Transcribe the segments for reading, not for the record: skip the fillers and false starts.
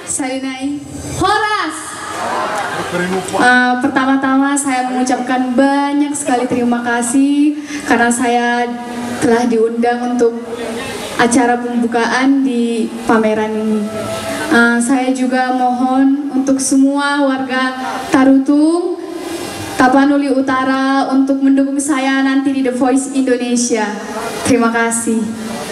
Salinai Horas. Pertama-tama saya mengucapkan banyak sekali terima kasih karena saya telah diundang untuk acara pembukaan di pameran ini. Saya juga mohon untuk semua warga Tarutung, Tapanuli Utara untuk mendukung saya nanti di The Voice Indonesia. Terima kasih.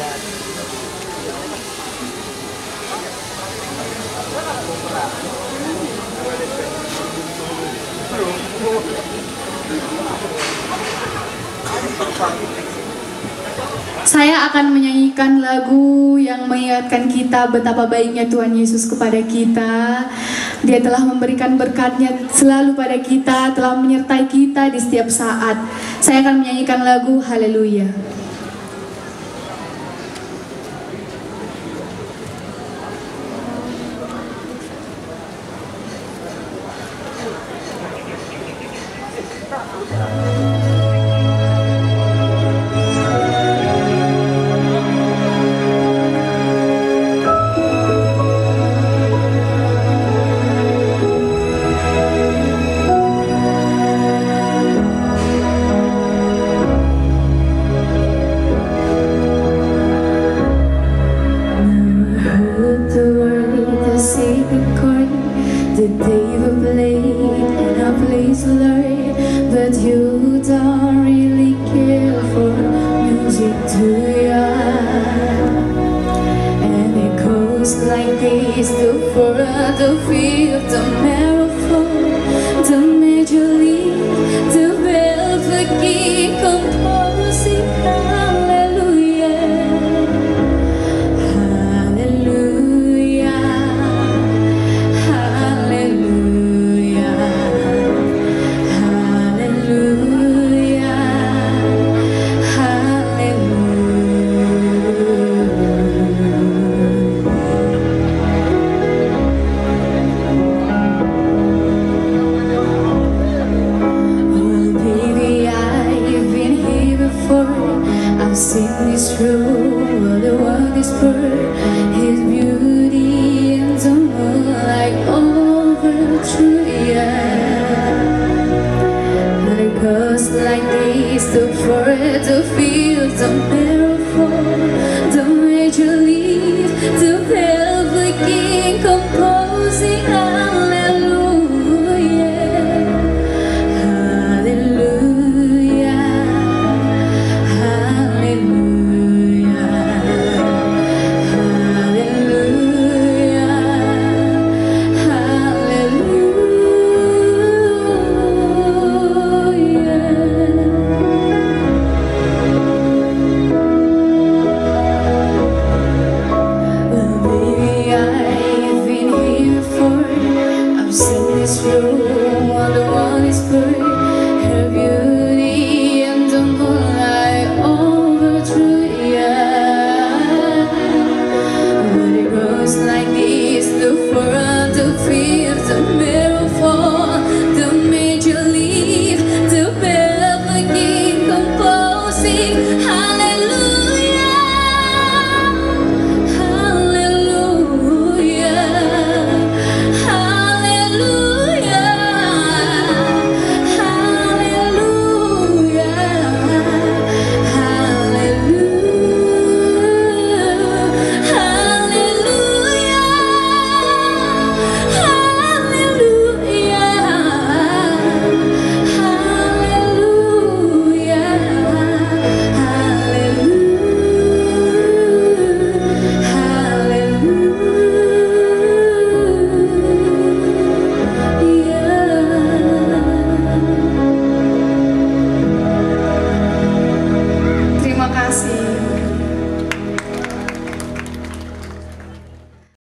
Saya akan menyanyikan lagu yang mengingatkan kita betapa baiknya Tuhan Yesus kepada kita. Dia telah memberikan berkat-Nya selalu pada kita, telah menyertai kita di setiap saat. Saya akan menyanyikan lagu Haleluya. The major league, the well-forgiven